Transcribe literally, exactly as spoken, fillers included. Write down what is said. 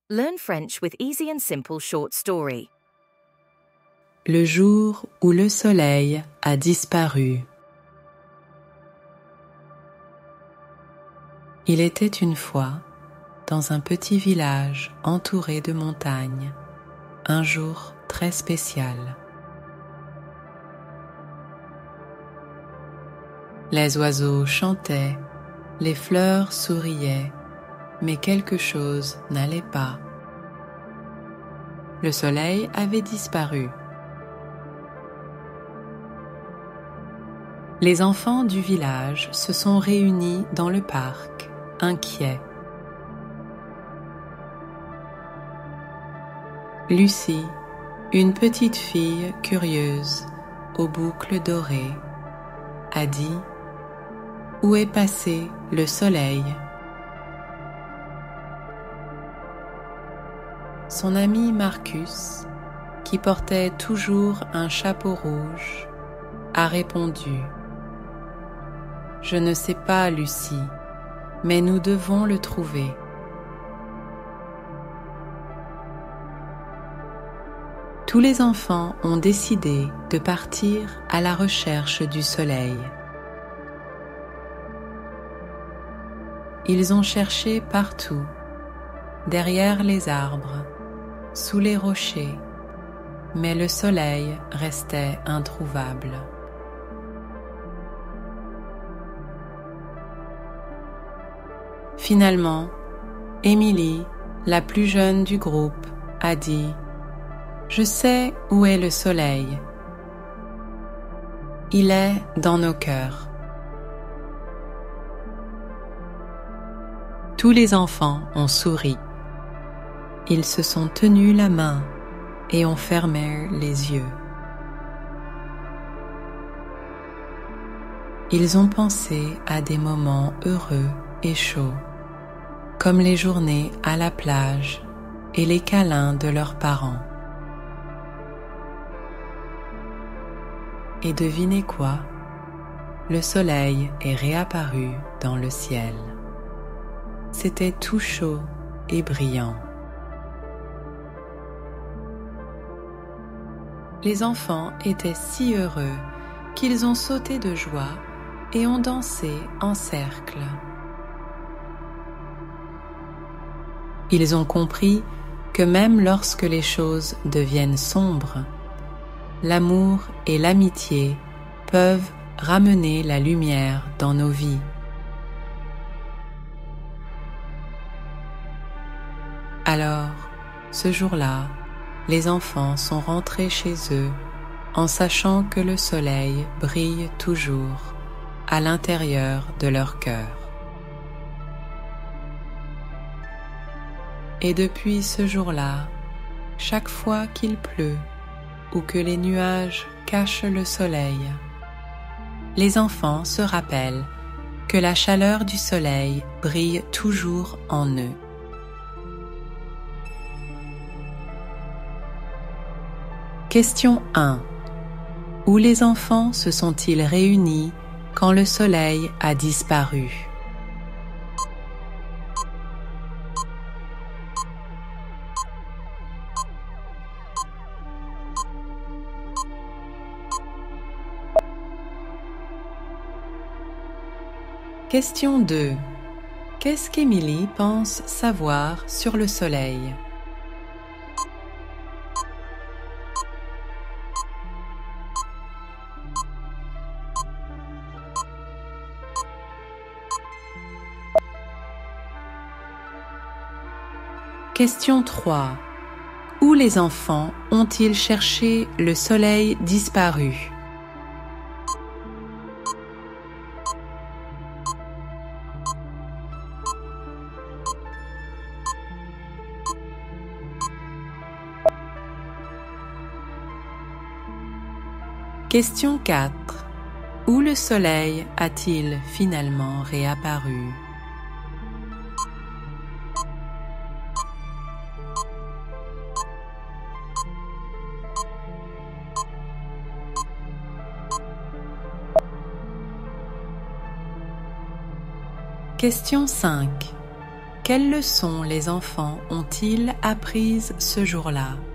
Learn French with easy and simple short story. Le jour où le soleil a disparu. Il était une fois, dans un petit village entouré de montagnes, un jour très spécial. Les oiseaux chantaient, les fleurs souriaient, mais quelque chose n'allait pas. Le soleil avait disparu. Les enfants du village se sont réunis dans le parc, inquiets. Lucie, une petite fille curieuse, aux boucles dorées, a dit « Où est passé le soleil ?» Son ami Marcus, qui portait toujours un chapeau rouge, a répondu « Je ne sais pas, Lucie, mais nous devons le trouver. » Tous les enfants ont décidé de partir à la recherche du soleil. Ils ont cherché partout, derrière les arbres, sous les rochers, mais le soleil restait introuvable. Finalement, Émilie, la plus jeune du groupe, a dit « Je sais où est le soleil. Il est dans nos cœurs. » Tous les enfants ont souri. Ils se sont tenus la main et ont fermé les yeux. Ils ont pensé à des moments heureux et chauds, comme les journées à la plage et les câlins de leurs parents. Et devinez quoi? Le soleil est réapparu dans le ciel. C'était tout chaud et brillant. Les enfants étaient si heureux qu'ils ont sauté de joie et ont dansé en cercle. Ils ont compris que même lorsque les choses deviennent sombres, l'amour et l'amitié peuvent ramener la lumière dans nos vies. Alors, ce jour-là, les enfants sont rentrés chez eux en sachant que le soleil brille toujours à l'intérieur de leur cœur. Et depuis ce jour-là, chaque fois qu'il pleut ou que les nuages cachent le soleil, les enfants se rappellent que la chaleur du soleil brille toujours en eux. Question un. Où les enfants se sont-ils réunis quand le soleil a disparu? Question deux. Qu'est-ce qu'Émilie pense savoir sur le soleil? Question trois. Où les enfants ont-ils cherché le soleil disparu? Question quatre. Où le soleil a-t-il finalement réapparu? Question cinq. Quelles leçons les enfants ont-ils apprises ce jour-là?